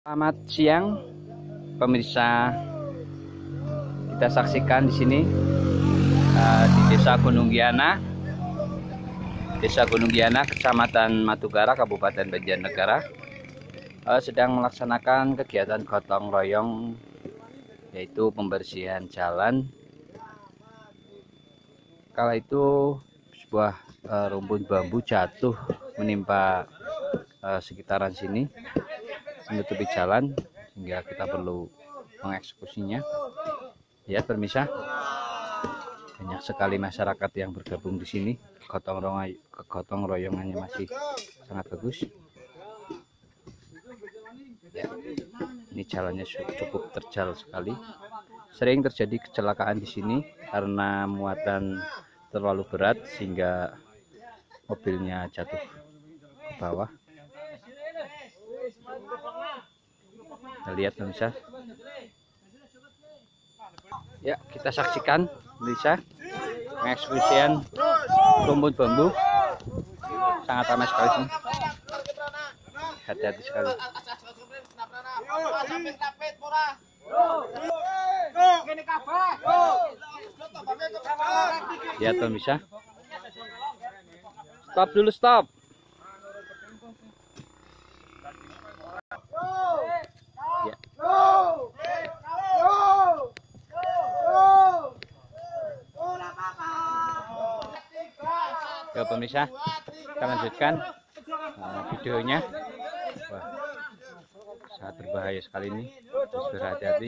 Selamat siang, pemirsa. Kita saksikan di sini di Desa Gunung Giana, Kecamatan Matugara, Kabupaten Banjarnegara, sedang melaksanakan kegiatan gotong royong, yaitu pembersihan jalan. Kala itu sebuah rumpun bambu jatuh menimpa sekitaran sini, menutupi jalan, sehingga kita perlu mengeksekusinya. Ya, pemirsa, banyak sekali masyarakat yang bergabung di sini. Gotong royongannya masih sangat bagus. Ya, ini jalannya cukup terjal sekali. Sering terjadi kecelakaan di sini karena muatan terlalu berat sehingga mobilnya jatuh ke bawah. Kita lihat, pemirsa. Ya, kita saksikan, pemirsa, pengeksekusian rumpun bambu. Sangat ramai sekali sini. Hati-hati sekali. Lihat, pemirsa. Stop dulu, stop. Ya. Ya, pemirsa, kita lanjutkan videonya. Wah, sangat berbahaya sekali ini. Harus berhati-hati.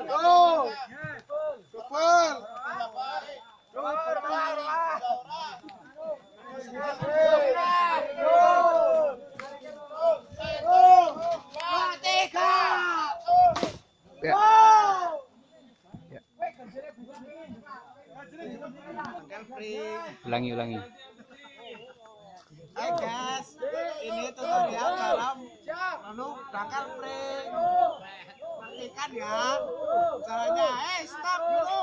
Ya. Ya. Ulangi. Hai guys, ini tutorial dalam dangkal pring. Perhatikan ya caranya. Stop dulu.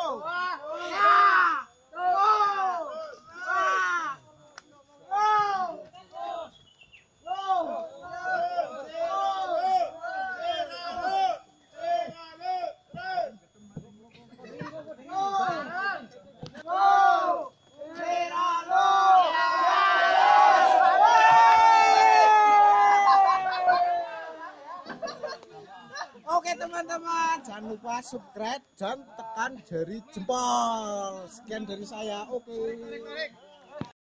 Oke teman-teman, jangan lupa subscribe dan tekan jari jempol. Sekian dari saya. Oke.